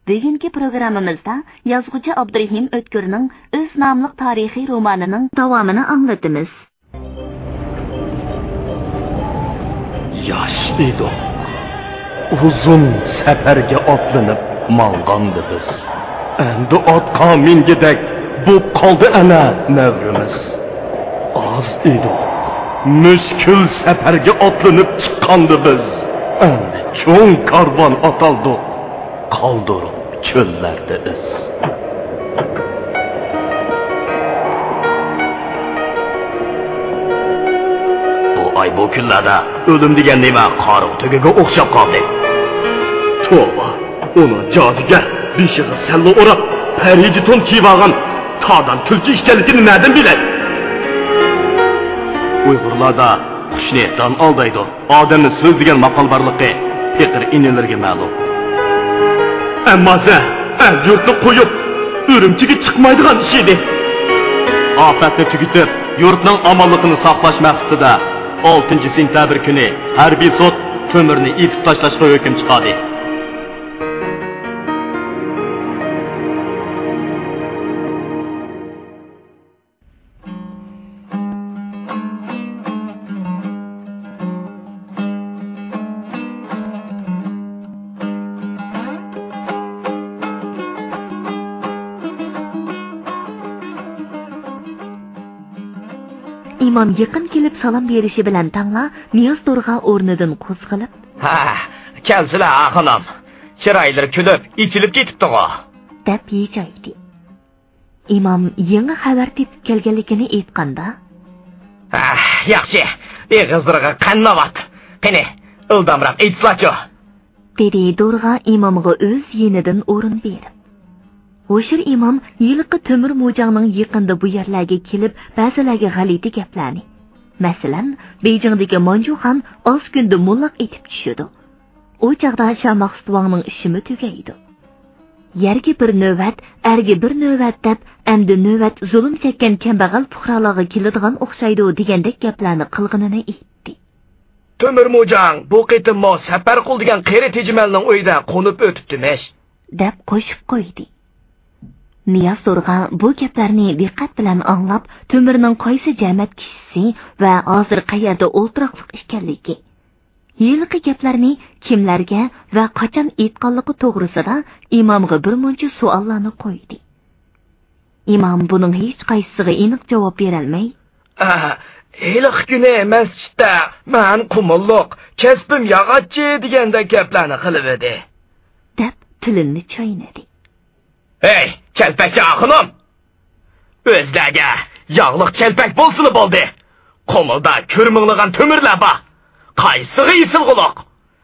Bugungi programmamizda yozuvchi Abdurehim Ötkürning o'z nomli tarixiy romanining davomini anglatamiz. Yosh edik. Uzun safarga otlanib mang'andi biz. Endi otqa mingidek bo'p qoldi ana navrimiz. Az edik. Mushkul safarga otlanib chiqqandi biz. Endi cho'ng karvon otaldi. Qoldirib cho'llarda iz. Bu kunlarda o'lim degan nima qoriq tugaga o'xshab qoldi. Tova, uni jodiga beshig'i sallo o'rab, pariji to'n kiyib olgan tog'dan tulki ishkanligini nerdan bilay? Uyg'urlarda qushnidan aldaydi. Odamni so'z degan maqol borligi fiqr inilarga ma'lum. Ammo yurtni qo'yib, o'rimchiga chiqmaydigan ish edi. Ofatni tugitib, yurtning omonligini saqlash maqsadida 6 sentabr kuni harbiy sud ko'mirni etib tashlashga hukm chiqardi. İmam yaqin kelib salom berishi bilan tangla Niyoz To'rg'a o'rnidan qo'zg'alib, "Ha, kelsizlar axonam. Chiroylar kulib, ichilib ketibdi-ku" deb yechaydi. İmam yangi xabar tepib kelganligini aytganda, "Yaxshi, beg'izdirga qannavat. Qani, ildamroq aytsachi" dedi To'rg'a imomga o'z yenidan o'rin berib. O'shir imom yilqi Temur Mojangning yaqinda bu yerlarga kelib, ba'zilarga g'alati gaplarni, masalan, Beyjingdagi Manjuxon oz kunda mullaq etib tushadi. U chaqda Shah Maqsudvongning ishimi tugaydi. Yerga bir navbat, erga bir navbat deb, endi navbat zulm chekkan kambag'al fuqarolarga keladigan o'xshaydi degandek gaplarni qilganini aytdi. Temur Mojang bu qitimmo safar qildigan qeri tejmalning uyida qo'nib o'tibdi-mish deb qo'shib qo'ydi. Niyoz To'rg'a bu gaplarni diqqat bilan anglab, Temirning qaysi jamoat kishisi va hozir qayerda o'ltiroqlik ekanligi, yilqi gaplarni kimlarga va qachon aytganligi to'g'risida imomga bir muncha savollarni qo'ydi. Imom buning hech qaysisiga aniq javob bera olmay, "Hiliq kuni masjidda men qumulliq, kasbim yog'ochchi deganda gaplarni qilib edi" deb tilini chaynadi. "Hey, kelpakchi axunum! O'zlarga yog'liq kelpak bo'lsin bo'ldi. Qo'milda ko'rminglagan to'mirlar bor. Qaysiga isilg'uloq?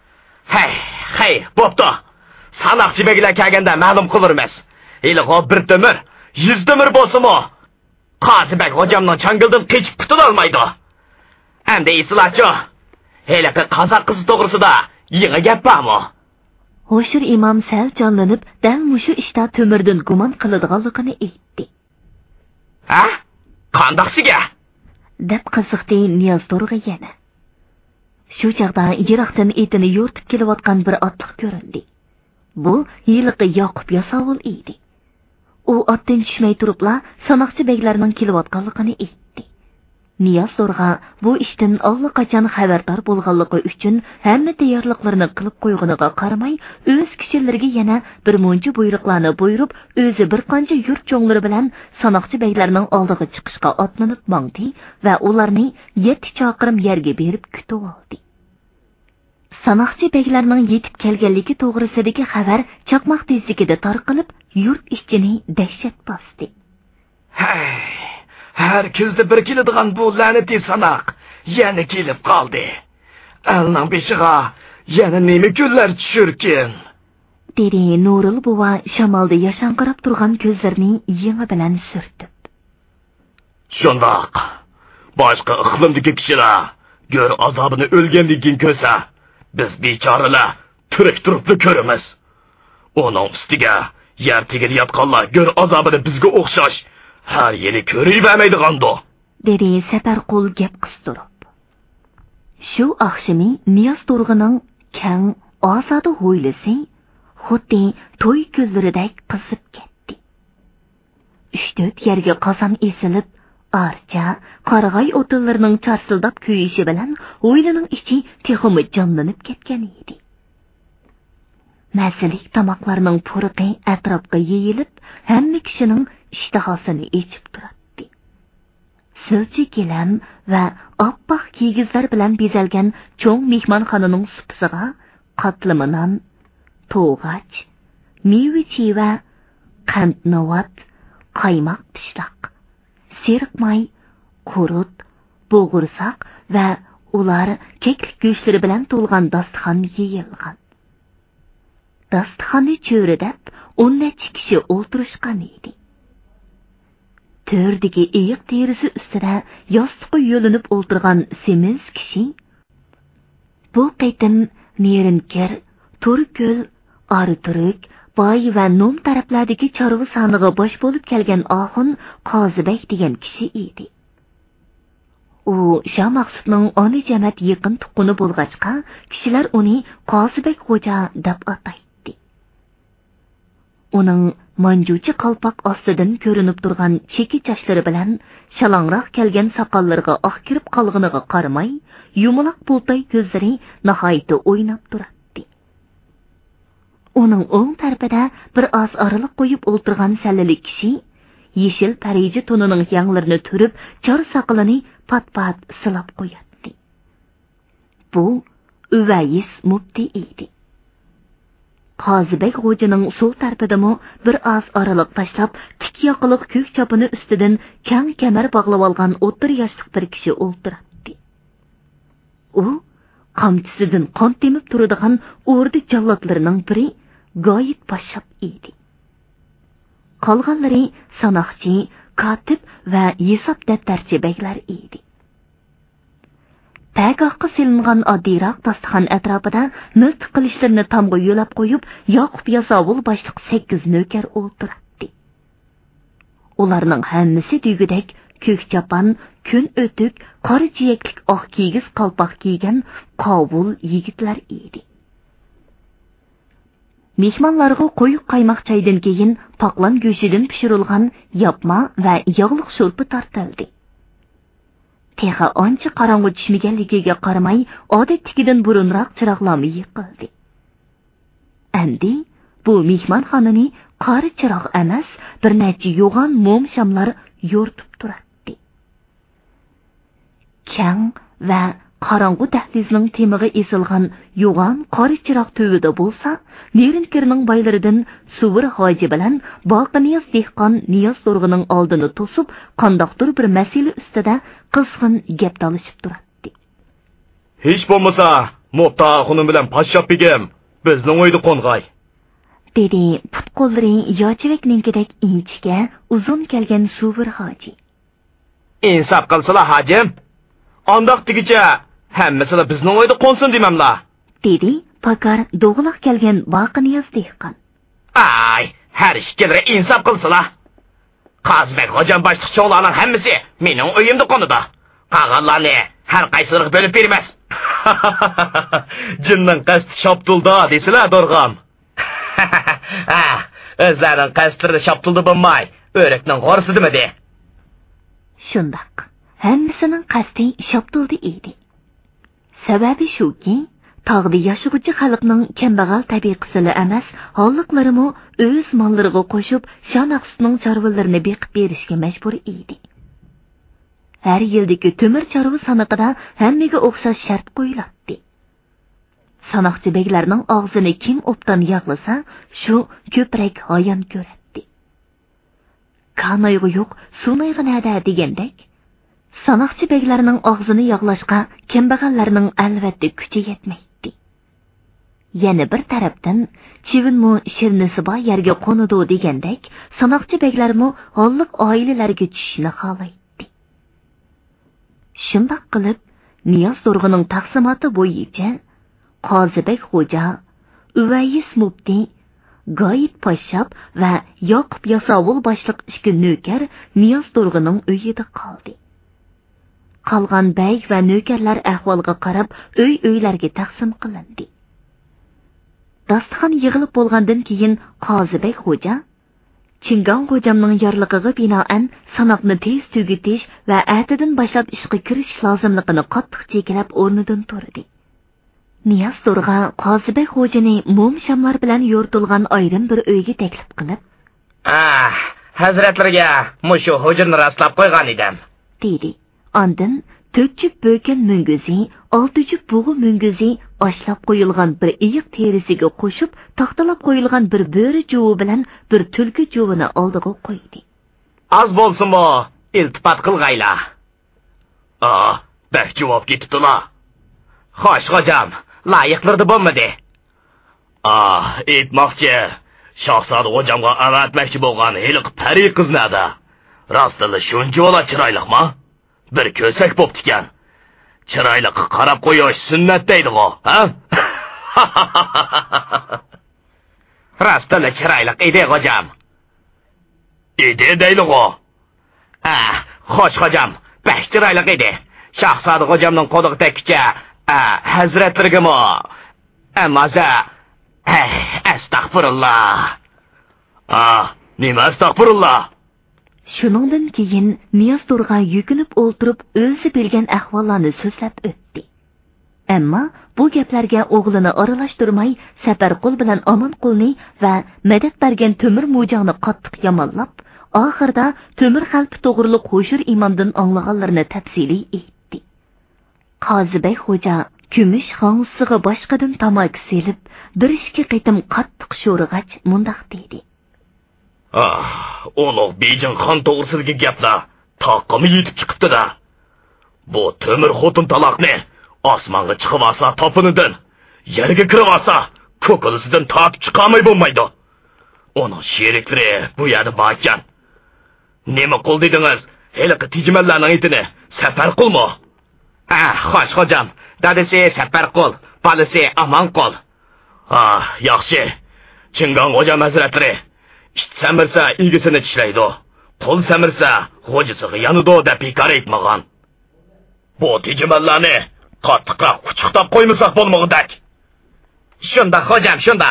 Hey, bo'pti. Sanoqchi beglar kelganda ma'lum qilurmiz. Hiliqo bir temir, 100 temir bo'lsa-mo, Qozibek hojamning changildan qechib qutula olmaydi. Endi islachi, hiliqi qozoq qizi to'g'risida yangi gap bormi?" O'shir imom sal jonlanib, dal mushu ishda Temirdan gumon qiladiganligini aytdi. Qandoqsiga? deb qiziqdi Niyoz To'rg'a yana. Shu chaqda yiroqdan etini yo'rtib kelayotgan bir otliq ko'rindi. Bu yilqi Yoqub Yasovul edi. U otdan tushmay turibla sanoqchi beglarning kelayotganligini aytdi. Niyoz To'rg'a bu ishdan allaqachon xabardor bo'lganligi uchun hamma tayyorliqlarni qilib qo'yg'iniga qaramay, o'z kishilariga yana bir muncha buyruqlarni buyurib, o'zi bir qancha yurt cho'nglari bilan sanoqchi beglarning oldiga chiqishga otlanib mangdi va ularni 7 chaqirim yerga berib kutib oldi. Sanoqchi beglarning yetib kelganligi to'g'risidagi xabar chaqmoq tezligida tarqalib, yurt ichini dahshat bosdi. Her kuzda bir keladigan bu la'nati sanoq yana kelib qoldi. Alning beshiga yana nima kunlar tushirkin? dedi Nurul buva shamolda yashanqirab turgan ko'zlarini yengi bilan surtib. Shundoq. Boshqa iqlimdagi kishilar go'r azobini o'lganligidan ko'sa, biz bechoralar tirik turibni ko'ramiz. Uning ustiga yer tegib yotganlar go'r azobini bizga o'xshash har yili ko'rib-vermaydigandu, dedi Saparqul gap qistirib. Shu oqshimi Niyoz To'rg'aning kang ozoda ho'ylisi xuddi to'y kunlaridek qizib ketdi. 3-4 yerga qozon esilib, archa, qarag'ay o'tinlarining charsildab kuyishi bilan o'ylining ichi texmi jonlanib ketgan edi. Mazalik tomoqlarning puriqi atrofga yeyilib, hamma kishining ishtahosini echib turadi. Silchi gilam va oppoq kiygizlar bilan bezalgan cho'ng mehmonxonaning supisiga qatliminan, to'g'ach, meva-cheva, qand-novat, qaymoq pishloq, serqmay, qurut, bo'g'irsoq va ular keklik go'shtlari bilan to'lgan dasturxon yeyilgan. Dasturxonni cho'ridab 10 kishi o'tirishgan edi. To'rdagi eyiq terisi ustida yostiqqa yo'linib o'tirgan semiz kishi bu qaytim Nerinkir, Turkul, Arituruk, Boy va Nom taraflardagi chorva soniga bosh bo'lib kelgan Oxun Qozibek degan kishi edi. U Shah Maqsudning ona jamat yaqin tuqquni bo'lg'achqa, kishilar uni Qozibek xo'ja deb ataydi. Uning manjuchi qalpoq ostidan ko'rinib turgan cheki chochlari bilan shalongroq kelgan soqollariga oq kirib qolganiga qaramay, yumaloq bultay ko'zlari nihoyatda o'ynab turadi. Uning o'ng tarafida bir oz oraliq qo'yib o'tirgan sallali kishi yeshil pariji tonining yanglarini turib, chor soqolini pat-pat silab qo'yadi. Bu Uvayis mufti edi. Qozibek xo'janing sol tarafidami bir oz oraliq tashlab, tik yoqiliq ko'k chopini ustidan kang kamar bog'lab olgan o'tir yoshlik bir kishi o'tiradi. U qamchisidan qon temib turadigan o'rdi jallotlarining biri Goyit Pashshab edi. Qolganlari sanoqchi, katib va hisob daftarchi beklar edi. Pagahga silingan oddiyroq dasturxon atrofida miltiq qilishlarini tomga yo'lab qo'yib, Yoqub Yasovul boshliq 8 nökar o'tiradi. Ularning hammasi degudek ko'k chopon, kun o'tuk, qora jiyaklik oq kiygiz qalpoq kiygan qovul yigitlar edi. Mehmonlarga qo'yib qaymoq chaydan keyin poqlon go'shidan pishirilgan yapma va yog'liq sho'rpa tortildi. Teha ancha qorong'u tushmaganligiga qaramay, odatdagidan burunroq chiroqlarni yiqildi. Endi bu mehmonxonani qori chiroq emas, bir necha yo'g'on mum shamlar yo'rtib turadi. Kang va qorong'u dahlizning temig'i esilgan yo'g'on qori chiroq tuvida bo'lsa, Nerinkirning boylaridan Suvir hoji bilan Boqiniyoz dehqon Niyoz To'rg'ining oldini to'sib, qandoqdir bir masala ustida qizg'in gap talashib turadi. Hech bo'lmasa, Muhta xonim bilan Pashshab begim bizning uyda qo'ng'ay, dedi put qo'llari yochivakninkidek inchga uzun kelgan Suvir hoji. Insof qilsizlar hojim. Andaqtigicha hammasini bizning uyda qo'nsin demamlar, dedi pakar do'g'liq kelgan Boqiniyoz dehqon. Ay, har ishga insof qilsizlar. Qozibek hojam boshliq cho'g'larning hammasi mening uyimda qonida. Qolganlarni har qaysiga bo'lib bermas. Jinning qasdi shoptulda desizlar, Dorg'am. O'zlarining qasdi shoptulda bo'lmay, o'rakning g'orsidimi de. Shundoq. Hammasining qasdi shoptuldi edi. Sababi shuki, tog'da yashag'uvchi xalqning kambag'al tabiqasini emas, holliqlarimi o'z mollariga qo'shib, Shanaqsning chorvalarini beqib berishga majbur edi. Har yildagi temir chorva sanoqida hammaga o'xshash shart qo'yiladi. Sanoqchi beklarning og'zini kim o'pdan yog'lasa, shu ko'prak hoyon ko'radi. Qanoyg'i yo'q, suvnoyg'i nada degandek, sanoqchi beklarning og'zini yog'lashga kambag'allarning albatta kuchi yetmaydi. Yana bir tarafdan chivinmi shirnisi bor yerga qo'nadi degandek, sanoqchi beklarmi holliq oilalarga tushishni xohlaydi. Shundoq qilib, Niyoz To'rg'ining taqsimoti bo'yicha Qozibek xo'ja, Uvayis mufti, Goyit Pashshab va Yoqub Yasovul boshliq 2 nökar Niyoz To'rg'ining uyida qoldi. Qolgan bey va nökarlar ahvolga qarab uy-uylarga taqsim qilindi. dasturxon yig'ilib bo'lgandan keyin Qozibek xo'ja Chingan xo'jamning yorligiga binoan sanoqni tez tugutish va ertadan boshlab ishga kirish lozimligini qattiq cheklab o'rnidan turdi. Niyoz To'rga Qozibek xo'jani mum shamlar bilan yo'rtilgan ayrim bir uyga taklif qilib, hazratlarga mushu hujrni rastlab qo'ygan edim, dedi. Ondan 4 jup bo'kin munguzi, 6 jup bug'u munguzi ashlab qo'yilgan bir iyiq terisiga qo'shib, taxtalab qo'yilgan bir bo'ri juvi bilan bir tulki juvini oldiga qo'ydi. Az bo'lsinmi, iltifot qilg'ayla. Bak javob ketibdilar. Xo'sh, xo'jam, layiqlardi bo'lmadi? Aytmoqchi, Shahzoda xo'jamga avatmoqchi bo'lgan hiliq pari qiz nada? Rostili shuncha chiroyliqmi? Bir ko'sak bo'ptikan. Chiroyliqqa qarab qo'yish sunnat deydi-ku, ha? Rostili chiroyliq edi, xo'jam. Edi deydi-ku. Xo'sh, xo'jam, bak chiroyliq edi. Shahzoda xo'jamning qo'liga tekkicha hazratlargami? Maza astag'firullah. Nima astag'firullah? Shuningdan keyin Niyoz To'rga yukinib o'ltirib, o'zi bilgan ahvollarni so'zlab o'tdi. Ammo bu gaplarga o'g'lini aralashtirmay, Safarqul bilan Omonqulni va madad bergan Temir Mo'jani qattiq yomonlab, oxirida Temir xalqi to'g'riliq qo'shir imomdan anglaganlarini tafsiliy aytdi. Qozibek xo'ja kumush xonsiga boshqadan tamaki selib, bir ishga qitim qattiq sho'rg'ach mundaq dedi. Ulug' Bejin xon to'g'risidagi gaplar taqimi yetib chiqibdi-da. Bu Temir xotin taloqni osmonga chiqib olsa topinidan, yerga kirib olsa ko'kilisidan tortib chiqolmay bo'lmaydi. Uning sheriklari bu yerda bor ekan. Nima qil dedingiz? Heliqi tijmallarning itini Safarqulmi? Xo'sh, xo'jam, dadasi Safarqul, palisi Omonqul. Yaxshi. Chingan xo'jam hazratlari İşte samirsa ilgisini tishlaydi. Qo'l samirsa xo'jasiga yanida deb bekor aytmagan. Bu tijimallarni qattiqroq quchuqtab qo'ymasak bo'lmog'idak. Shunda xo'jam, shunda.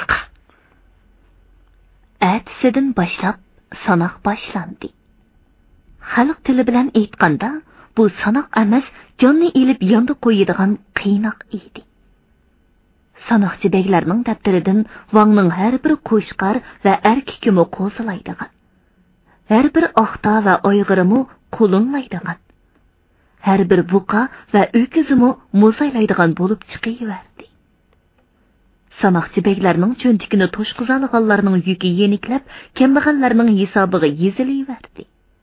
Atisidan boshlab sanoq boshlandi. Xalq tili bilan aytganda, bu sanoq emas, jonni ilib yonda qo'yadigan qiynoq edi. Sanoqchi beglarning daftaridan Vangning har bir qo'shqar va erkakimi qo'zilaydigan. Har bir oqta va Uyg'urimi qo'linlaydigan. Har bir buqa va o'kizimi muzaylaydigan bo'lib chiqaverdi. Sanoqchi beglarning cho'ntikini to'shqizalganlarning yuki yeniklab, kambag'allarning hisobiga yezilaverdi.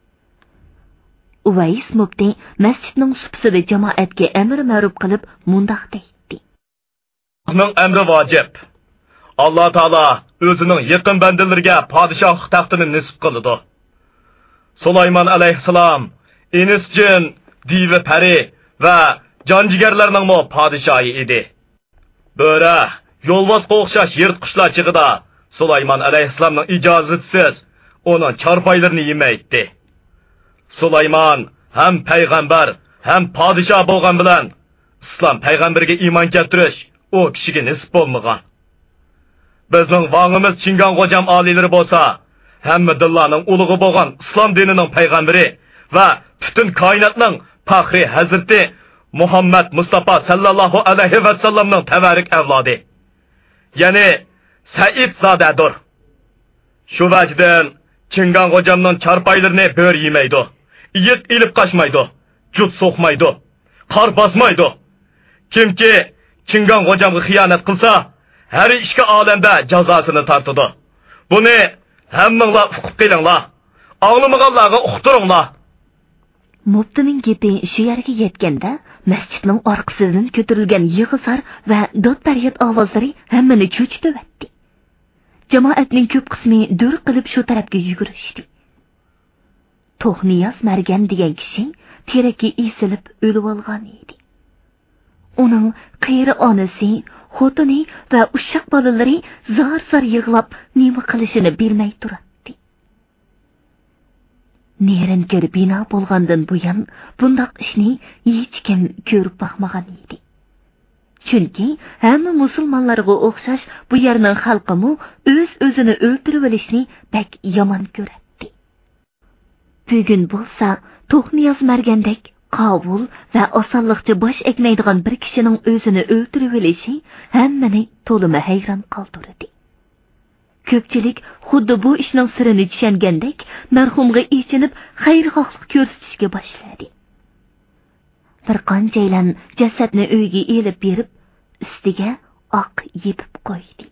Uvays mufti masjidning supsida jamoatga amr ma'ruf qilib mundaq deydi. Allah'ın emri vacip. Allah Teala özünün yakın bendeleriga padişahlık taxtini nisip kılıdı. Sulayman aleyhisselam, Enis cin, divi peri ve cancigerlerinin mu padişahı idi. Böyle yolvaz qoğuşaş yırtqışlar çıgıda Sulayman aleyhisselamın icazetsiz onun çarpaylarını yemeydi. Sulayman hem peygamber hem padişah bolgan bilen İslam peygamberge iman keltirish o kishiga nisb bo'lmagan. Bizning vangimiz Chingan xo'jam oliyleri bo'lsa, hamma dillarning ulug'i bo'lgan islom dinining payg'ambari va butun koinotning faxri hazrati Muhammad Mustafa sallallohu alayhi va sallamning tabarik avlodi. Ya'ni Said zodadir. Shu vajdan Chingan xo'jamning charpaylarini bo'r yemaydi. Iyit ilib qochmaydi, jut so'qmaydi, qor bosmaydi. Kimki Chingan xo'jamga xiyonat qilsa, har ikki olamda jazosini tortadi. Buni hammanglar uqib qilinglar. Anglamaganlarga uqtiringlar. Muftining gapi shu yerga yetganda, masjidning orqasidan ko'tarilgan yig'izar va dod-faryod ovozlari hammani cho'chitibdi. Jamoatning ko'p qismi dur qilib shu tarafga yugurishdi. To'xniyaz Margan degan kishi terakka esilib o'lib olgan edi. Uning qiyri onasi, xotini va ushaq bolalari zar-zar yig'lab nima qilishini bilmay turibdi. Nerinkir bino bo'lgandan buyon bundoq ishni hech kim ko'rib boqmagan edi. Chunki hamma musulmonlarga o'xshash bu yerning xalqimi o'z-o'zini o'ltirib olishni bak yomon ko'radi. Bugun bo'lsa, To'qniyoz Margandek qovul va osonlikcha bosh egmaydigan bir kishining o'zini o'ltirib olishi hammani to'limi hayron qoldirdi. Ko'pchilik xuddi bu ishning sirini tushungandek, marhumga ichinib xayrixohlik ko'rsatishga boshladi. Bir qanchaylan jasadni uyga elib berib, ustiga oq yepib qo'ydi.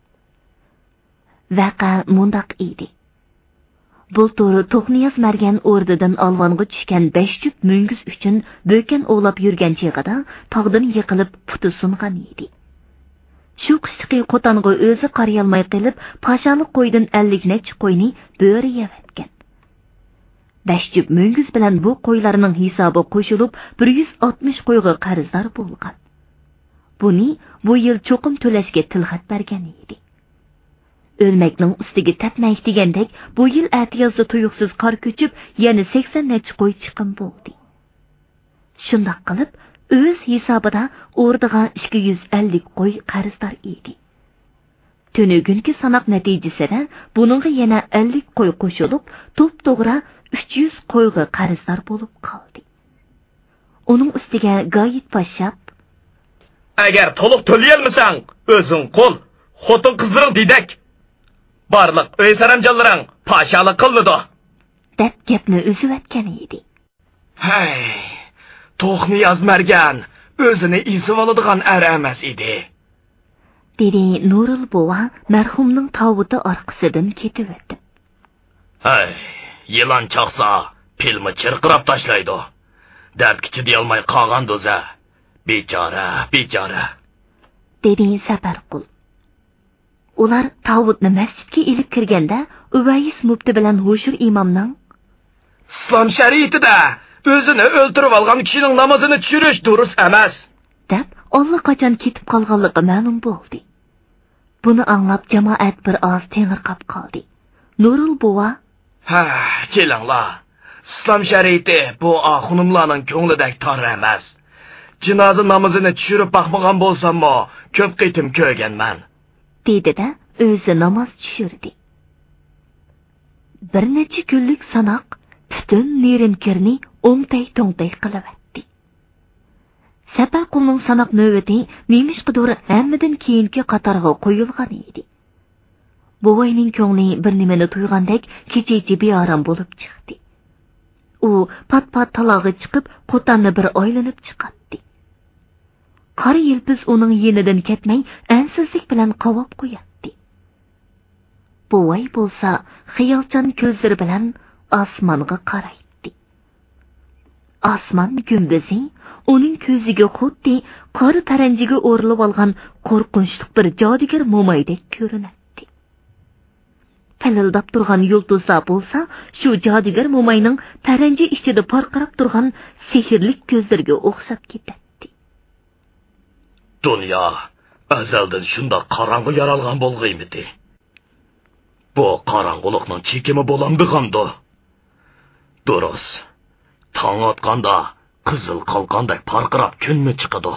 Vaqa mundaq edi. Bultur To'qniyoz Margan o'rdidan olvonga tushgan 5 jup mungiz uchun bo'kan o'lab yurgan chig'ida tog'dan yiqilib puti sungan edi. Shu qishliqi qo'tanga o'zi qarayolmay qilib, pashalik qo'ydan 50 necha qo'yni bo'ri yevatgan. 5 jup mungiz bilan bu qo'ylarning hisobi qo'shilib 160 qo'yga qarzdor bo'lgan. Buni bu yil cho'qim to'lashga tilxat bergan edi. Ölmekning ustiga tepmek degandek, bu yil atiyozda tuyuqsiz qor ko'chib, yana 80 necha qo'y chiqim bo'ldi. Shundoq qilib, o'z hisobida o'rdiga 250 qo'y qarzdor edi. Tunugunki sanoq natijasida buningga yana 50 qo'y qo'shilib, to'p-to'g'ri 300 qo'yga qarzdor bo'lib qoldi. Uning ustiga g'oyit pashshab, agar to'liq to'layolmasang, o'zing qo'l, xotin qizlaring dedak. Barliq uy saramjonlaring pashalik qildi, deb gapni uzayotgan edi. Hey, To'qniyoz Margan o'zini izib oladigan er emas edi. Dedi Nurul bova marhumning tavuti orqasidan ketib o'tdi. Hey, yılan chaqsa, pilmi chirqirab tashlaydi. Dardkichi deyolmay qolgan do'za. Bechora, bechora. Dedi Safarqul. Ular tavutni masjidga ilib kirganda, Uvays mufti bilan Hoshir imomning Islom shariatida o'zini o'ltirib olgan kishining namozini tushirish durust emas, deb allaqachon ketib qolganligi ma'lum bo'ldi. Buni anglab jamoat bir oz tengirqab qoldi. Nurul bova, "Ha, kelinglar. Islom shariati bu oxunimlarning ko'nglidek tor emas. Jinoza namozini tushirib baxmagan bo'lsam-mo, ko'p qitim ko'rganman." dedi-da, o'zi namoz tushirdi. Bir necha kunlik sanoq butun nerinkirni o'ngtay-to'ngtay qilavatdi. Safarqulning sanoq navbati nemishqidir hammadan keyingi qatorga qo'yilgan edi. Buvayning ko'ngli bir nimani tuygandek kecha-kecha beorom bo'lib chiqdi. U pat-pat talog'i chiqib, qo'tanni bir oylanib chiqatdi. Qari yilpiz uning yenidan ketmay, ansizlik bilan qavob qo'yatdi. Buvay bo'lsa, xiyolchan ko'zlari bilan osmonga qaraydi. Osmon gumbizi uning ko'ziga xuddi qora paranjiga o'rilib olgan qo'rqinchli bir jodugar mo'maydek ko'rinadi. Palildab turgan yulduzlar bo'lsa, shu jodugar mo'mayning paranji ichida porqirab turgan sehrli ko'zlariga o'xshab ketadi. Dunyo azaldan shunda qorong'u yaralgan bo'lg'aymidi. Bu qorong'ulikning chekimi bo'lamdig'ando. Durus. Tong otganda qizil qalqandek porqirab kunmi chiqadi.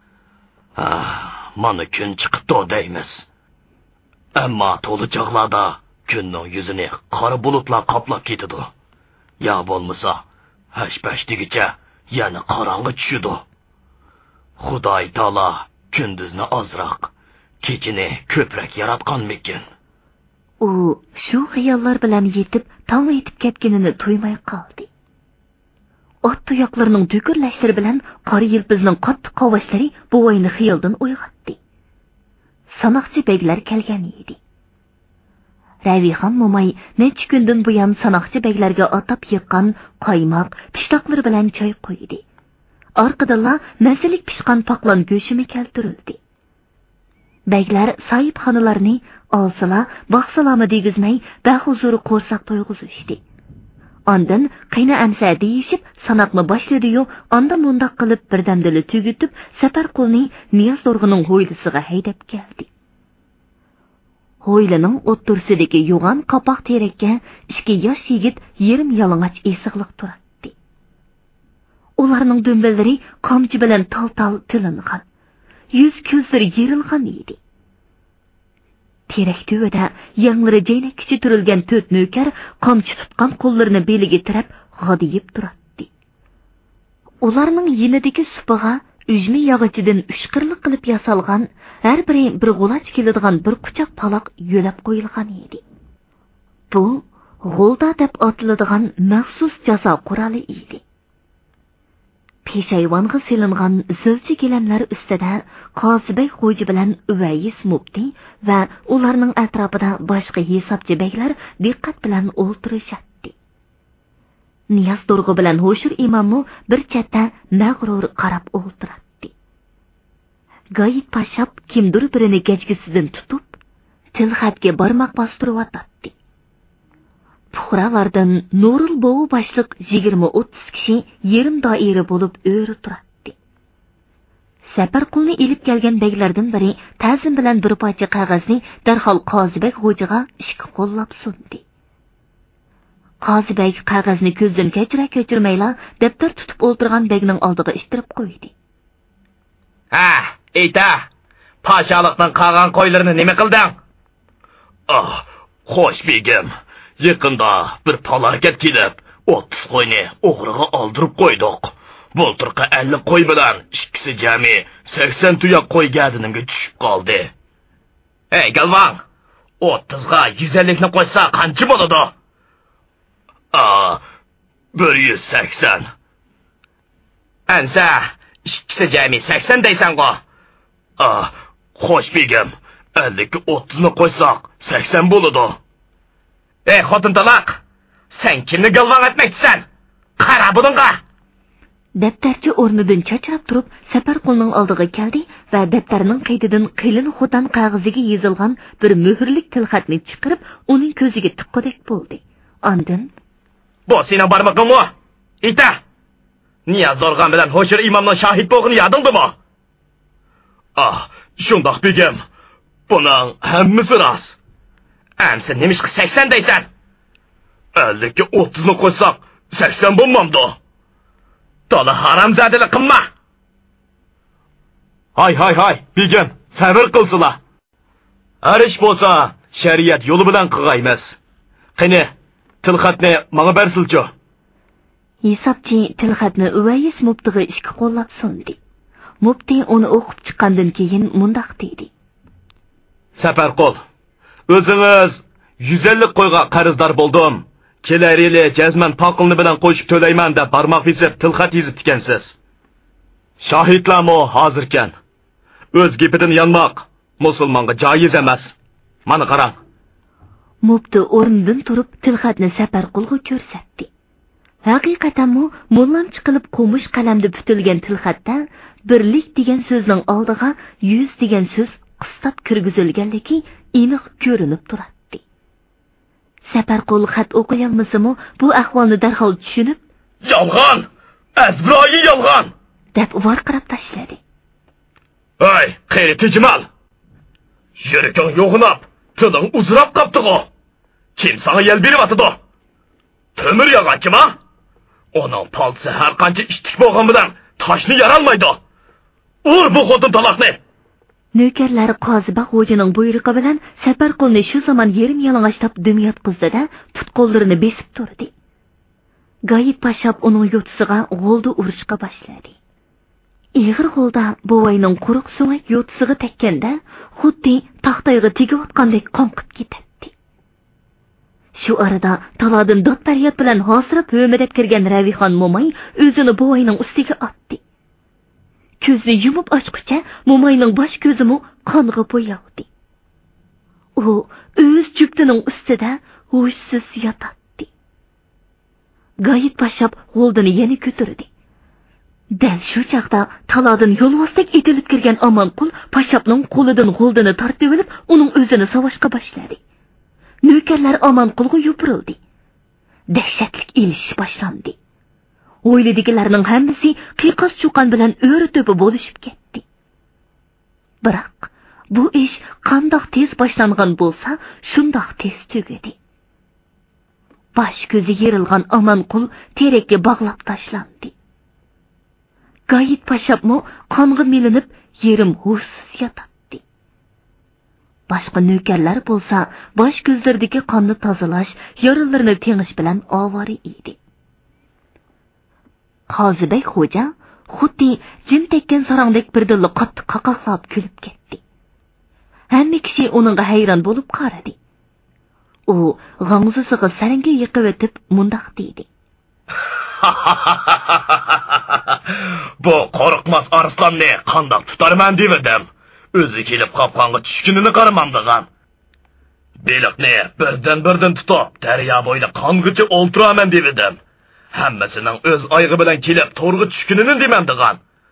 Mana kun chiqibdi deymiz. Ammo to'lichaqlarda kunning yuzini qora bulutlar qoplab ketadi. Ya bo'lmasa, hashpashdigicha yana qorong'i tushidi. Xudoy taolo kunduzni ozroq, kechini ko'proq yaratganmikin. U shu xayollar bilan yetib, tong etib ketganini to'ymay qoldi. Ot tuyoqlarining to'kirlashlari bilan qora yilpizning qattiq qovoshlari buvayni xiyoldan uyg'otdi. Sanoqchi beglar kelgan edi. Ravixon mo'may necha kundan buyon sanoqchi beglarga atab yiqqan qaymoq, pishloqlar bilan choy qo'ydi. Orqadan nasilik pishqan paqlon go'shimi keltirildi. Beglar sohibxonalarni olsalar, baqsalami degizmay, bahuzuri qo'rsoq to'yg'izishdi. Ondan qayna amsa deyishib, sanoqni boshladi-yu, onda mundoq qilib birdamdili tugitib, Safarqulni Niyoz Dorg'ining ho'ylisiga haydab keldi. Ho'ylining o'ttirsidagi yo'g'on qapoq terakka 2 yosh yigit yerim yalang'och esiqliq turadi. Ularning dumballari qamchi bilan tal-tal tilingan. yüz ko'zlari yerilgan edi. Terak tövada yanglari jaynakkicha turilgan 4 nökər qamchi tutgan qo'llarini beliga tirab g'adiyib turadi. Ularning yinidagi supiga ujmi yog'ichidan 3 qirliq qilib yasalgan, har biri bir g'ulach keladigan bir quchoq paloq yo'lab qo'yilgan edi. Bu g'ulda deb atiladigan maxsus jazo quroli edi. Peshayvonga selingan zilchi gilamlar ustida Qozibek xo'ja bilan Uvayis mufti va ularning atrofida boshqa hisobchi beylar diqqat bilan o'ltirishadi. Niyoz Dorg'i bilan Hoshir imommu bir chetda mag'rur qarab o'ltiradi. Gayit pashab kimdir birini gechgisidan tutib, tilxatga barmoq bostirib Puhralardan Nurul Bovu başlık 20-30 kişi yerim daire bulup öğrü turadi. Safar qulni ilib kelgan beylerden biri ta'zim bilan bir parcha qog'ozni darhol Qozibek xo'jaga ishga qo'llab sundi. Qozibek qog'ozni ko'zdan kechira-kechirmayla daftar tutib o'ltirgan begning oldiga ishtirib qo'ydi. Ha, ayta. Pashalikning qolgan qo'ylarini nima qilding? Xo'sh begim. Yakında bir falokat kelib, 30 qo'yni o'g'riga oldirib qo'ydik. Bulturqa 50 qo'y bilan ikkisi jami 80 tuyoq qo'y gadinimga tushib qoldi. Ey galvon, 30 ga 150 ni qo'ysa qancha bo'ladi? 180. Ansa, ikkisi jami 80 deysan-ku. Xo'sh begim, 50 ga 30 ni qo'ysak 80 bo'ladi. Ey xotin talaq, sen kimni galvon etmekçisan? Qara buningga. Daftarchi o'rnidan chachrab turib, Safarqulning oldiga keldi va daftarning qaytidan qilin xotan qog'oziga yozilgan bir muhrlik tilxatni chiqarib, uning ko'ziga tiqqidek bo'ldi. Ondan: "Bu sening barmog'ingmi? Ita. Niyoz Dorg'an bilan Hoshir imomning shahid bo'lg'ini yodingmi?" Shundoq begim. Buning hammasi rost. Amsa nemishqa 80 deysan? 50 ga 30 ni qo'ysak 80 bo'lmamdi. To'la haramzadalik qilma. Hay, begim, sabr qilsizlar. Har ish bo'lsa, shariat yo'li bilan qilg'aymiz. Qani, tilxatni menga bersilchi. Hisobchi tilxatni Uvayis muftiga ishga qo'llab sundi. Mufti uni o'qib chiqqandan keyin mundaq dedi: Safarqul, o'zingiz 150 qo'yga qarzdor bo'ldim. Kelar yili jazman paqilni bilan qo'shib to'layman deb barmoq yezib tilxat yezib tikansiz. Shahidlarmi hozirkan. O'z gapidan yanmoq musulmonga joiz emas. Mana qarang. Mufti o'rnidan turib tilxatni Safarqulga ko'rsatdi. Haqiqatan mullam chiqilib qo'mish qalamda bitilgan tilxatda birlik degan so'zning oldiga 100 degan so'z qistab kirgizilganligi aniq ko'rinib turadi. Safarqul xat o'qiyolmasimi, bu ahvolni darhol tushunib, "Yolg'on! Azroyi yolg'on!" deb varqirab tashladi. "Ey, qeyri tijmal! Yuraging yo'g'inab, tiling uzrab qopdi-ku. Kim sana yel beryapti? Temir yog'ochimi? Onun paltisi har qancha ishtik bo'lgan bilan toshni yaralmaydi. Ur bu xotin taloqni!" Nökerlar Qozibek xo'janing buyrug'i bilan Safarqulni shu zamon yerim yalang'ochlab dum yotqizdi-da, put-qo'llarini besib turdi. Gayit pashab uning yo'tisiga g'olda urishga boshladi. Ig'ir g'olda bovayning quruq so'ngak yo'tisiga tekkanda, xuddi taxtayga tegayotgandek qonqib ketdi. Shu arada talodin dod faryod bilan hosirab ho'midab kirgan Ravixon mo'may o'zini bovayning ustiga otdi. Ko'zni yumib ochqicha mo'mayning bosh ko'zimi qonga bo'yavdi. U o'z juftining ustida hushsiz yotadi. Gayit pashab g'oldini yana ko'tardi. Dal shu chaqda talodin yo'lvosdek etilib kirgan Omonqul pashabning qo'lidan g'oldini tortib olib, uning o'zini savashga boshladi. Nökerlar Omonqulga yopirildi. Dahshatli elish boshlandi. O'yladigilarning hammasi qiyoqas chuqan bilan o'ri-to'pi bo'lishib ketdi. Biroq bu ish qandoq tez boshlangan bo'lsa, shundoq tez tugadi. Bosh ko'zi yerilgan Omonqul terakka bog'lab tashlandi. Gayit pashabmi qonga milinib yerim hushsiz yotadi. Boshqa nökerlar bo'lsa, bosh ko'zlaridagi qonni tozalash, yaralarni tengish bilan ovora edi. Qozibek xo'ja xuddi jim tekkan sarangdek birdilla qattiq qaqaqlab kulib ketdi. Hamma kishi uningga hayron bo'lib qaradi. U g'angzisiga saranga yiqib o'tib mundaq dedi. Bu qo'rqmas arslonni qandoq tutarman dedim. O'zi kelib qopqonga tushkunini qaramamdigan. Beliqni birdan tutib, daryo bo'yida qongacha o'ltiraman dedim. Hammasining o'z oyog'i bilan kelib to'rg'i tushkunini demamdigan.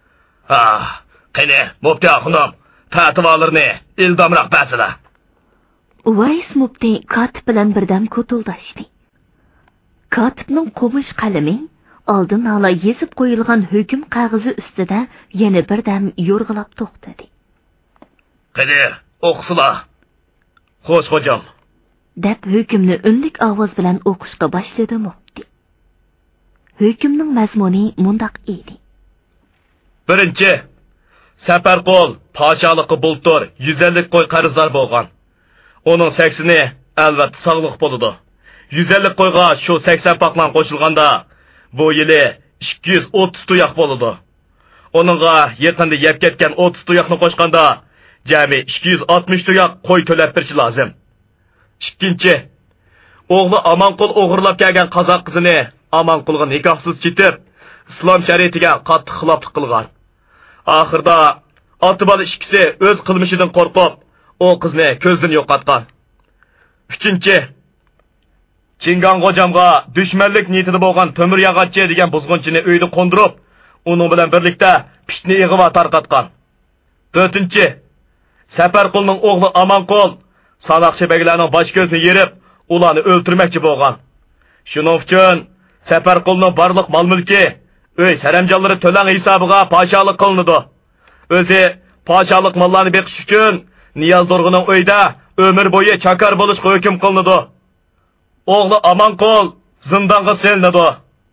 Qani, mufti xonim, fatvolarni ildamroq basila. Uvays mufti katib bilan birdan ko'tuldashdi. Katibning qo'mish qalami oldin ola yezib qo'yilgan hukm qog'ozi ustida yana birdan yo'rg'ilab to'xtadi. Qani, o'qisizlar. Xo'sh, xo'jam. deb hukmni unlik ovoz bilan o'qishga boshladi mufti. Hükümnün mazmuni mundaq edi. Birinchi, Safarqul podshohligi bultur 150 qo'y qarzlar bo'lgan. Onun 80ni albatta sog'liq bo'ladi. 150 qo'yga shu 80 paqlan qo'shilganda bu yili 230 tuyoq bo'ladi. Onunga yaqinda yeb ketgan 30 tuyoqni qo'shganda jami 260 tuyoq qo'y to'lab berish lozim. Ikkinchi, o'g'li Amanqul o'g'irlab kelgan qozoq qizini Amanqulga nikohsiz ketib, islom shariatiga qattiq xiloflik qilgan. Oxirda ota-bola ikkisi o'z qilmishidan qo'rqib, o qizni ko'zdan yo'qotgan. Uchinchi, Chingan G'ojamga dushmanlik niyatida bo'lgan Temir Yag'atchi degan buzg'unchini uyda qo'ndirib, uning bilan birlikda pishni ig'va tarqatgan. To'rtinchi, Safarqulning o'g'li Amanqul Sanoqchi beglarning bosh ko'zini yerib, ularni o'ltirmoqchi bo'lgan. Shuning uchun Safarqulning barliq mol-mulki uy saramjonlari to'lan hisobiga podshohlik qilinadi. O'zi podshohlik mollarni beqish uchun Niyoz Durg'uning uyida umr bo'yi chakar bo'lishga hukm qilinadi. O'g'li Amanqul zindonga silinadi.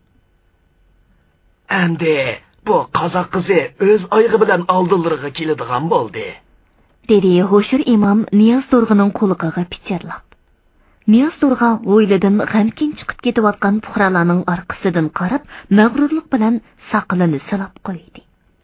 Endi bu qozoq qizi o'z oyog'i bilan oldinlariga keladigan bo'ldi. dedi Ho'shir imom Niyoz Durg'uning qo'liga pichirlab. Niyoz Durg'a o'yladan g'amkin chiqib ketayotgan fuqarolarning orqasidan qarab, mag'rurlik bilan saqilini silab qo'ydi.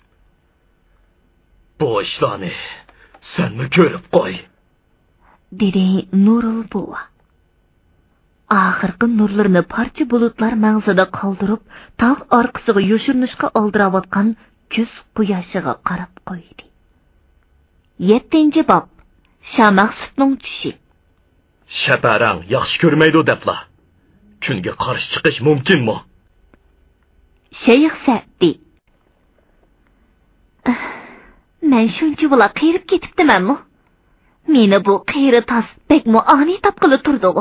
Bu ishlarni senmi ko'rib qo'y, dedi Nurul buva. Oxirgi nurlarni parcha bulutlar mag'zida qoldirib, tog' orqasiga yo'shirinishga oldirayotgan kuz quyoshiga qarab qo'ydi. 7-bob Shamaqsutning tushi. Shaparang yaxshi ko'rmaydi debla. Kunga qarshi chiqish mumkinmi? Shayx Sa'di. Men shuncha bular qirib ketibdimanmi? Meni bu qiyri tas bekmo ani tapqili turdi-ku.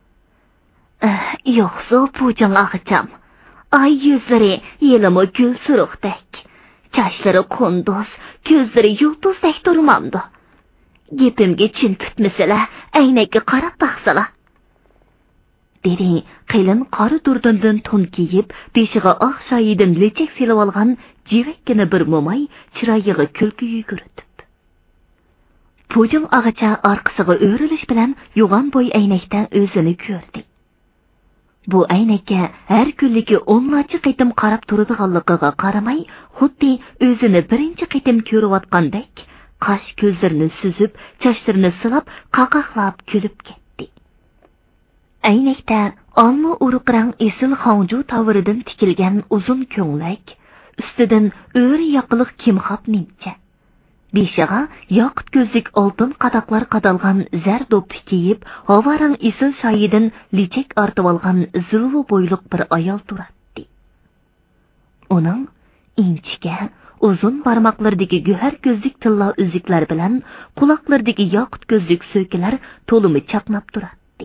Yo'qsa pujan ag'icham. Ay yuzlari yelimi gul suruqdek. Chashlari qunduz, ko'zlari yulduzdak turmamdi. Gepimga chin tutmasalar, aynakka qarab baqsalar. dedi qilin qori durdundan to'n kiyib, beshiga oq shoyidan lechak selib olgan jivakkina bir mo'may chiroyiga kulki yuguritib. Pujing og'icha orqasiga o'rilish bilan yo'g'on bo'y aynakdan o'zini ko'rdi. Bu aynakka har kunligi 10 qitim qarab turadiganligiga qaramay, xuddi o'zini birinchi qitim ko'rayotgandek, qash ko'zlarini suzib, chashlarini silab, qaqaqlab kulib ketdi. Aynakda olma uruqrang esil xonju tavridan tikilgan uzun ko'nglak, ustidan o'ri yoqiliq kimxob nimcha. Beshiga yoqut ko'zlik oltin qadoqlar qadalgan zar do'ppi kiyib, havorang esil shoyidan lechak ortib olgan zilvu bo'yliq bir ayol turardi. Uning inchga uzun barmoqlaridagi go'har ko'zlik tilla uzuklar bilan quloqlaridagi yoqut ko'zlik so'kilar to'limi chaqnab turardi.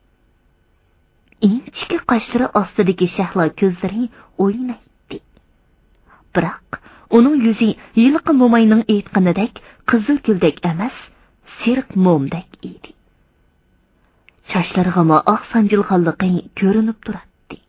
Inchga qoshlari ostidagi shahlo ko'zlari o'ynaydi. Biroq uning yuzi yilqi mo'mayning aytganidek qizil guldek emas, sirq mo'mdek edi. Chachlariga oq sanjilganligi ko'rinib turardi.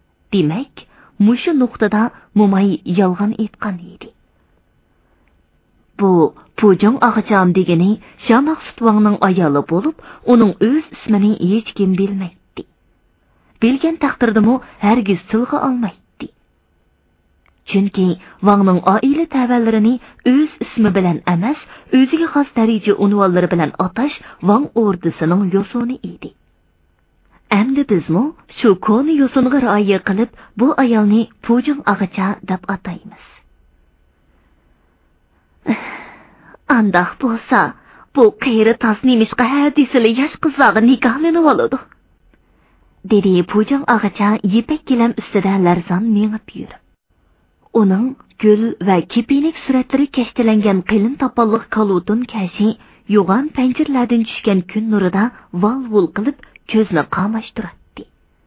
Demak, mushu nuqtada mo'may yolg'on aytgan edi. Bu Pujong Ağacham degeni Şah Maqsud Wangning ayoli bo'lib, uning o'z ismini hech kim bilmaydi. Bilgan taqdirdami hargiz tilga olmaydi. Chunki Wangning oila tavallarini o'z ismi bilan emas, o'ziga xos daraja unvonlari bilan atash Wang ordisining yosoni edi. Endi bizmi shu koni yosunga rioya qilib, bu ayolni Pujong Ağacha deb ataymiz. Andaq bo'lsa, bu qeyri tasnimishqa hadisili yosh qizlarga nikohlanib oladi. Dedi Pujong Ağacha yipak gilam ustida larzon mengib yurib. Uning gul va kepinik suratlari kashtalangan qilin topalliq kalutun kashi yo'g'on panjirlardan tushgan kun nurida vol-vol qilib ko'zni qamashtiradi.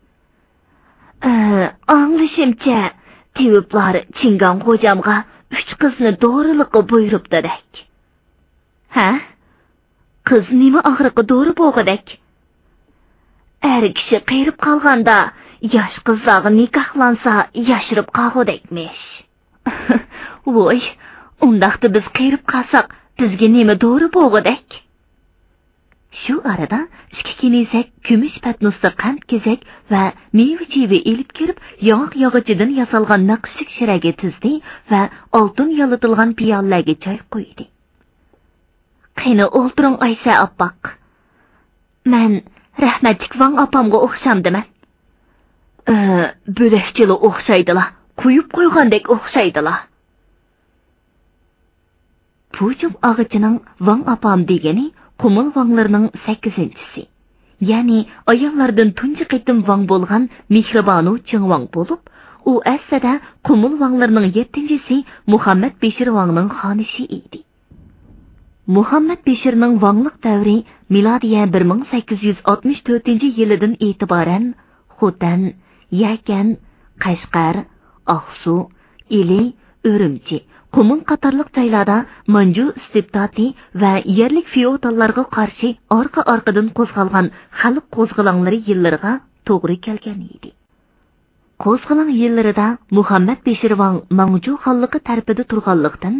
Anglashimcha, teviblar Chingan xo'jamga 3 qizni do'riliqqa buyuribdi-dak. Ha? Qiz nima og'riqqa do'ri bo'g'idak? Er kishi qeyrib qolganda, yosh qizlarga nikohlansa, yashirib qolg'udakmish. Voy, undaqda biz qeyrib qolsak, bizga nima do'ri bo'g'idak? Shu arada ishki kenisak kumush patnusda qand kezak va meva-cheva elib kirib, yog' yog'ichidan yasalgan naqshlik shiraga tizdi va oltin yolitilgan piyolalarga choy qo'ydi. Qani o'ltiring Aysa oppoq. Men rahmatlik Wang opamga o'xshamdiman. Bo'lakchili o'xshaydilar, qo'yib qo'ygandek o'xshaydilar. Pujong Ağachaning Wang opam degani Qumul Wanglarning 8-chisi. Ya'ni ayollardan tunji qitim Wang bo'lgan Mehribonu Chingwang bo'lib, u aslida Qumul Wanglarning 7-chisi Muhammad Beshir Wangning xonishi edi. Muhammad Beshirning Wanglik davri milodiya 1864-yilidan e'tiboran Xotan, Yakan, Qashqar, Oqsu, Ili, Urumchi, Qumul qatorliq joylarda Manju istibdoti va yerlik feodallarga qarshi orqa-orqadan qo'zg'algan xalq qo'zg'alonlari yillariga to'g'ri kelgan edi. Qo'zg'alon yillarida Muhammad Beshir Wang Manju xonligi tarafida turganlikdan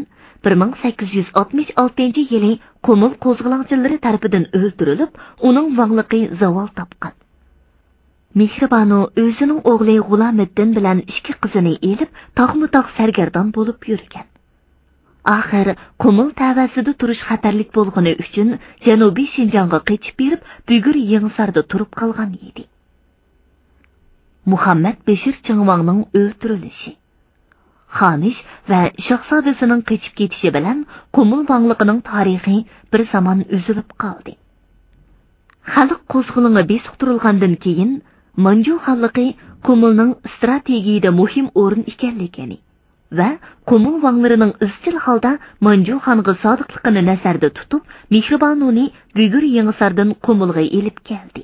1866-yili Qumul qo'zg'alonchilari tarafidan o'ldirilib, uning vangligi zavol topgan. Mehribonu o'zining o'g'li G'ulomiddin bilan 2 qizini elib, tog'ma-tog' sargardon bo'lib yurgan. Axir Qumul tavasida turish xatarlik bo'lgani uchun Janubiy Shinjonga qochib berib, bugur Yengsarda turib qolgan edi. Muhammad Beshir Chingwangning o'ldirilishi, xonish va shahzodasining qochib ketishi bilan Qumul vangligining tarixi bir zamon uzilib qoldi. Xalq qo'zg'oloni besiqtirilgandan keyin Manju xonligi Qumulning strategiyada muhim o'rin ekanligini va Qumul vanglarining izchil holda Manju xonga sodiqligini nazarda tutib, Mehribonuni bugur Yengsardan Qumulga elib keldi.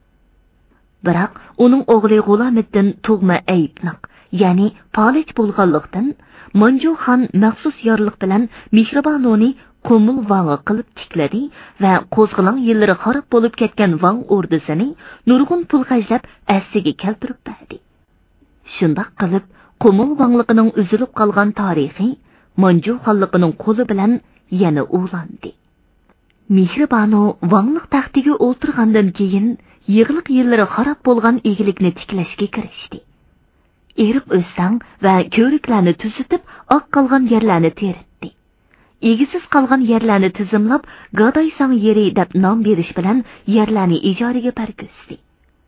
Biroq uning o'g'li G'ulomiddin tug'ma aybniq, ya'ni palach bo'lganlikdan Manju xon maxsus yorliq bilan Mehribonuni Qumul Wang'a qilib tikladi va qo'zg'alon yillari xarob bo'lib ketgan Wang ordisini nurg'un pul xarjlab asliga keltirib berdi. Shundoq qilib Qumul vangligining uzilib qolgan tarixi Manju xonligining qo'li bilan yana ulandi. Mehribonu Wanglik taxtiga o'tirgandan keyin yig'liq yillari xarob bo'lgan egilikni tiklashga kirishdi. Erib o'sang va ko'riklarni tuzitib, oq qolgan yerlarni teritdi. Egisiz qolgan yerlarni tizimlab, Gadoysang yeri deb nom berish bilan yerlarni ijaraga bergizdi.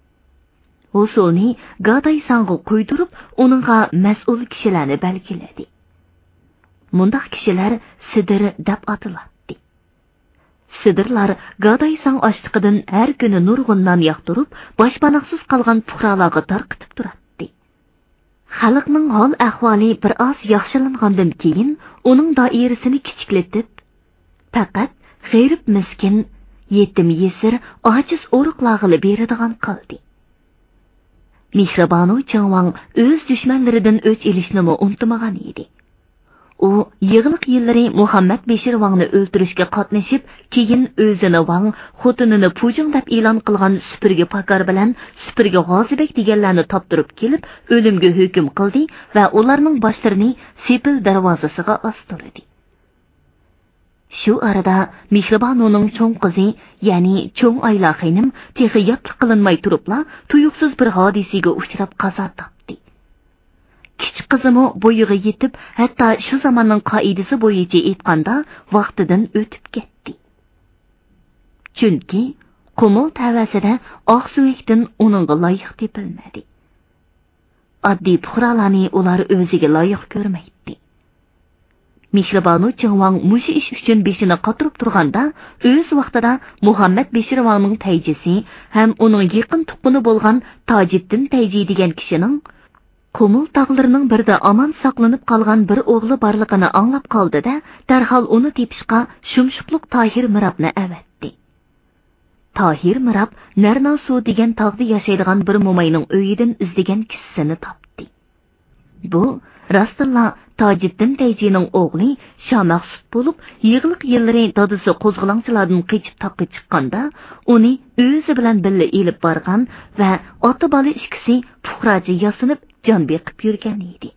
Usulni Gadoysangga qo'ydirib, uningga mas'ul kishilarni belgiladi. Mundaq kishilar Sidir deb atiladi. Sidirlar Gadoysang oshliqidan har kuni nurg'undan yoqtirib, boshpanaqsiz qolgan fuqarolarga tarqitib turadi. Xalqning hol ahvoli bir oz yaxshilangandan keyin uning doirasini kichiklatib, faqat g'arib miskin, yetim yesir, ojiz o'riqlarga beradigan qildi. Mehribonu Chingwang o'z dushmanlaridan o'ch ilishni unutmagan edi. U yig'liq yillari Muhammad Beshir Wangni o'ldirishga qatnashib, keyin o'zini Wang, xotinini Pujong deb e'lon qilgan supurgi Pakar bilan supurgi G'ozibek deganlarni toptirib kelib, o'limga hukm qildi va ularning boshlarini Sepil darvozasiga ostirdi. Shu arada Mehribonuning cho'ng qizi, ya'ni cho'ng Ayla xonim texi yapli qilinmay turibla tuyuqsiz bir hodisaga uchrab qazo topdi. Kichik qizimi bo'yiga yetib, hatto shu zamonning qoidasi bo'yicha aytganda vaqtidan o'tib ketdi. Chunki qumul tavasida oq suyakdan uningga loyiq tepilmadi. Oddiy puhralarni ular o'ziga loyiq ko'rmaydi. Mehribonu Chingwang mushi ish uchun beshini qotirib turganda, o'z vaqtida Muhammad Beshirvanning tayjisi ham uning yaqin tuqquni bo'lgan Tojiddin Tayji degan kishining Qumul tog'larining birida omon saqlanib qolgan bir o'g'li borligini anglab qoldi-da, darhol uni tepishqa shumshuqliq Tohir Mirabni avatdi. Tohir Mirab Narnosu degan tog'da yashaydigan bir mo'mayning uyidan izlagan kissini topdi. Bu Rastilla Tojiddin Tayjining o'g'li Shamaqsut bo'lib, yig'liq yillari dadisi qo'zg'olonchilardan qechib taqqa chiqqanda, uni o'zi bilan birga elib borgan va ota bola ikkisi puhraji yasinib jon beqib yurgan edi.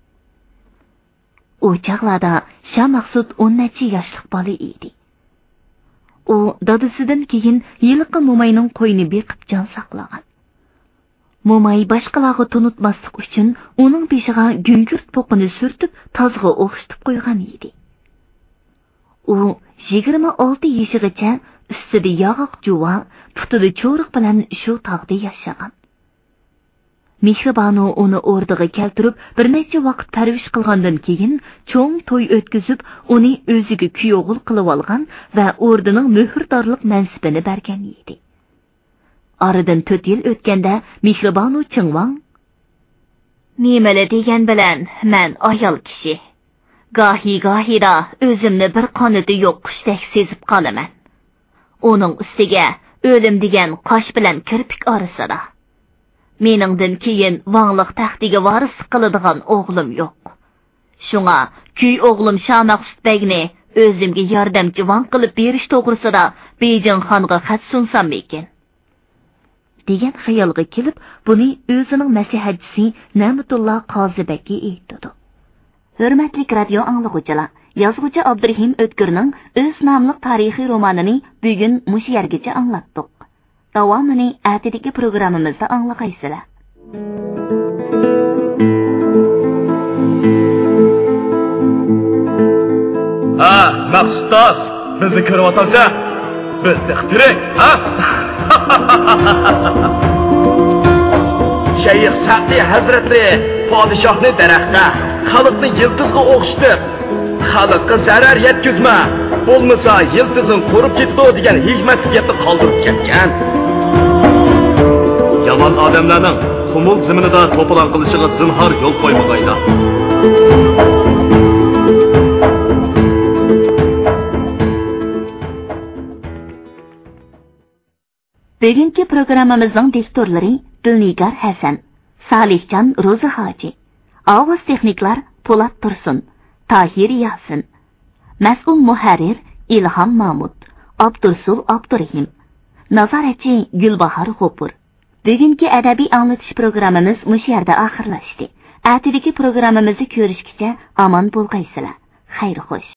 U chaqlarda Shamaqsut 10 yoshlik bola edi. U dadisidan keyin yiliqi mo'mayning qo'yini beqib jon saqlagan. Mo'may boshqalarga tunutmaslik uchun uning beshiga gungurt po'qini surtib, tozga o'xshitib qo'ygan edi. U 26 yoshigacha ustida yog'oq juva, putida cho'riq bilan shu tog'da yashagan. Mehribonu uni o'rniga keltirib, bir necha vaqt parvish qilgandan keyin cho'ng to'y o'tkazib, uni o'ziga kuyovul qilib olgan va o'rnining muhrdorlik mansibini bergan edi. Aradan 4 yil o'tganda Mehribonu Chingwang "Nimala degan bilan men ayol kishi. Gohi-gohida o'zimni bir qonati yo'q qushdek sezib qolaman. Uning ustiga o'lim degan qosh bilan kirpik orasida. Meningdan keyin vangliq taxtiga varislik qiladigan o'g'lim yo'q. Shunga kuy o'g'lim Shamaqsut bagni o'zimga yordamchi van qilib berish to'g'risida Bejin xonga xat sunsam ekan" degan xayolga kelib, buni o'zining maslahatchisi Namatulloh Qozibekka aytdi. Hurmatli radio anglag'uchilar, yozuvchi Abdurehim Ötkürning o'z nomli tarixiy romanini bugun mush yergacha anglatdik. Davomini atidagi programmamizda anglag'aysizlar. Maqsud, bizni ko'rib o'tolsa, biz tirik, Shayx Sa'di Hazratli podshohni daraxtda, xalqni yildizga o'xshitib, xalqqa zarar yetkazma, bo'lmasa yildizing qurib ketdi degan hikmat gapni qoldirib ketgan. Yomon odamlarning Qumul ziminida to'polon qilishiga zinhor yo'l qo'ymag'aylar. Bugungi programmamizning diktorlari Dilnigar Hasan, Salihjon Ro'zi Hoji, ovoz texniklar Po'lat Tursun, Tahir Yasin, mas'ul muharrir Ilhom Mahmud, Abdursul Abdurehim, nazoratchi Gulbahor G'opur. Bugungi adabiy anglatish programmamiz mush yerda oxirlashdi. Atidagi programmamizni ko'rishgacha omon bo'lgaysizlar. Xayr xo'sh.